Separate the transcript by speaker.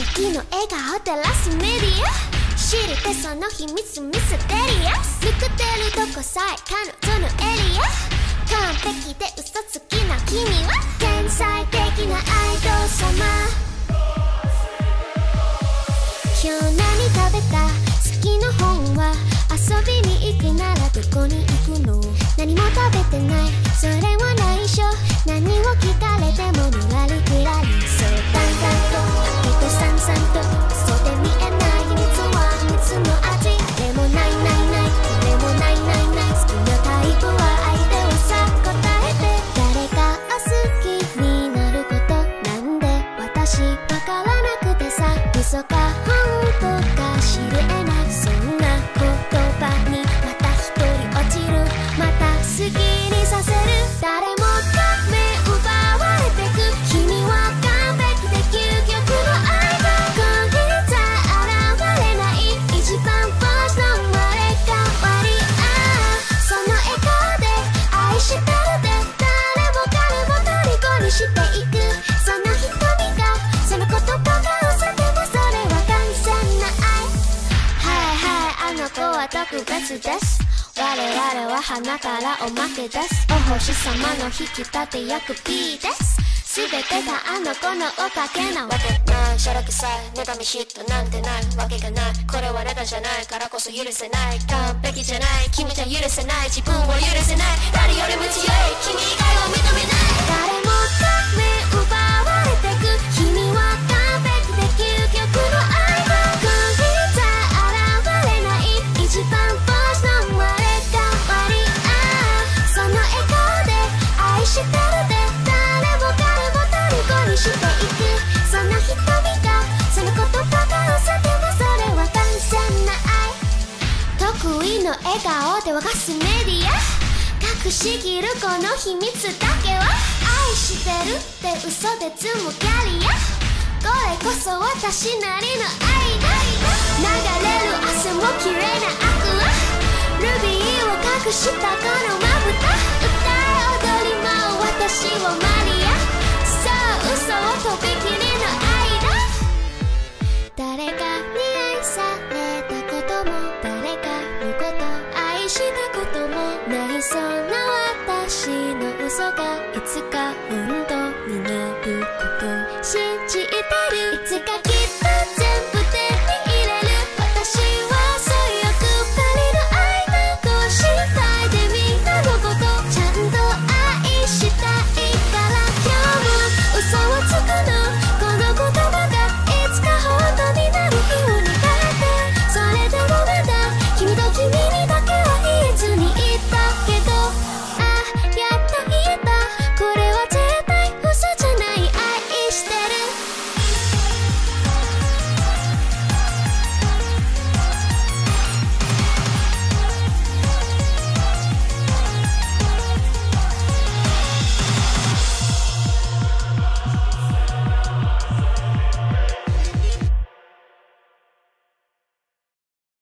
Speaker 1: 時の笑顔照らすメディア、知りてその秘密ミステリアス、抜けてるとこさえ彼女のエリア、完璧で嘘つきな君は天才的なアイドル様。今日何食べた？好きな本は？遊びに行くならどこに行くの？何も食べてない、それは内緒。何を聞かれてものらりくらり、そう淡々と時とさんさんと、嘘で見えない秘密は秘密の味。でもないないない、これもないないない、好きなタイプは相手はさ答えて。誰かを好きになることなんで私わからなくてさ、嘘か本当か知れない、そんな言葉にまた一人落ちる、また好きにさせる。誰もが目奪われてく、君は完璧で究極の愛だ。これじゃ現れない一番星の生まれ変わり。その笑顔で愛してるで誰も彼も虜にしていく、その瞳がその言葉が嘘でもそれは完全な愛。はいはい、あの子は特別です、我々は花からおまけです、お星様の引き立て役 P です、全てがあの子のおかげなわけない。しゃらくさい妬み嫉妬なんてないわけがない、これはネタじゃないからこそ許せない、完璧じゃない君じゃ許せない、自分を許せない、誰よりも強い君以外は認めない。誰もが目奪われてく、君は完璧で究極の愛だ。これじゃ現れない一番星の生まれ変わり。その笑顔で愛してるで誰も彼も虜にしていく、その瞳がその言葉が嘘でもそれは完全な愛。得意の笑顔で沸かすメディア、隠しきるこの秘密だけは愛してるって嘘で積むキャリア、これこそ私なりの愛だ。流れる汗も綺麗なアクア、ルビーを隠したこのまぶた、歌い踊り舞う私をマリア、そう嘘をとびきりの愛だ。誰かに愛されたことも誰かのこと愛したこともない、そんな私の嘘がいつか本当になること信じてる。いつ